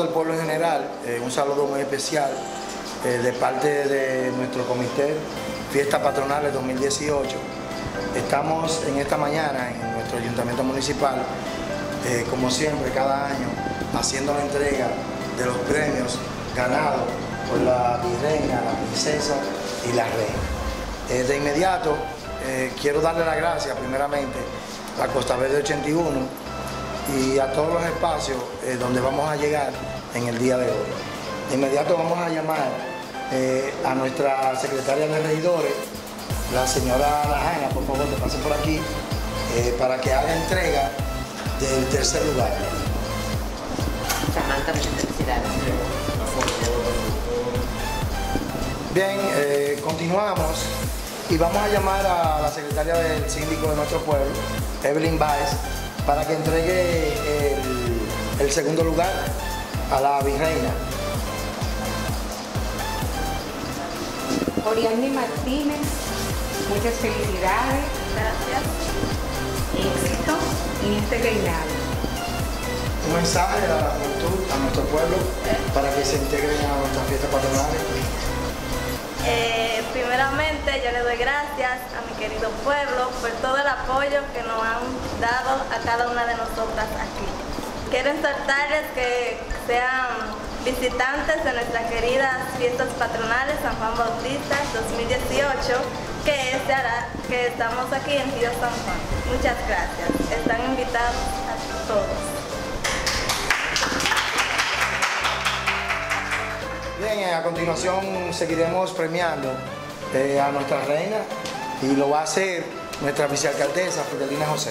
el pueblo en general, un saludo muy especial de parte de nuestro comité Fiestas Patronales 2018. Estamos en esta mañana en nuestro ayuntamiento municipal, como siempre, cada año, haciendo la entrega de los premios ganados por la virreina, la princesa y la reina. De inmediato, quiero darle las gracias primeramente a Costa Verde 81 y a todos los espacios donde vamos a llegar en el día de hoy. De inmediato vamos a llamar a nuestra secretaria de regidores, la señora Ana, por favor, que pase por aquí, para que haga entrega del tercer lugar. Samantha, muchas felicidades. Bien, continuamos y vamos a llamar a la secretaria del síndico de nuestro pueblo, Evelyn Baez, para que entregue el segundo lugar a la virreina. Oriani Martínez, muchas felicidades. Gracias. Éxito en este reinado. Un mensaje a la juventud, a nuestro pueblo, para que se integren a nuestras fiestas patronales. Primeramente yo le doy gracias a mi querido pueblo por todo el apoyo que nos han dado a cada una de nosotras aquí. Quiero exhortarles que sean visitantes de nuestras queridas fiestas patronales San Juan Bautista 2018, que estamos aquí en Río San Juan. Muchas gracias. Están invitados a todos. Bien, a continuación seguiremos premiando a nuestra reina y lo va a hacer nuestra vicealcaldesa Fidelina José.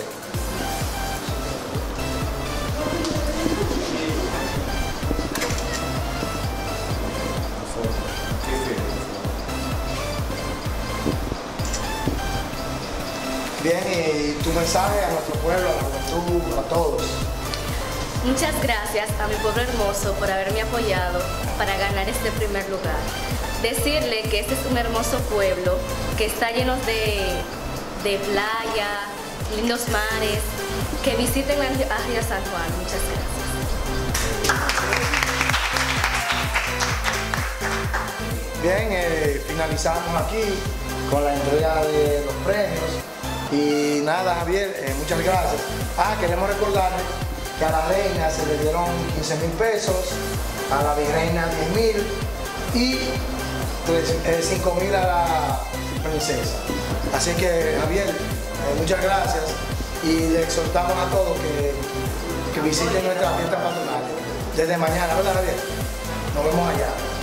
Bien, y tu mensaje a nuestro pueblo, a la juventud, a todos. Muchas gracias a mi pueblo hermoso por haberme apoyado para ganar este primer lugar. Decirle que este es un hermoso pueblo que está lleno de playa, lindos mares, que visiten a Río San Juan. Muchas gracias. Bien, finalizamos aquí con la entrega de los premios. Y nada, Javier, muchas gracias. Queremos recordarles que a la reina se le dieron 15.000 pesos, a la virreina 10.000 y 5.000 a la princesa. Así que, Javier, muchas gracias y le exhortamos a todos que visiten nuestras fiestas patronales desde mañana, ¿verdad, Javier? Nos vemos allá.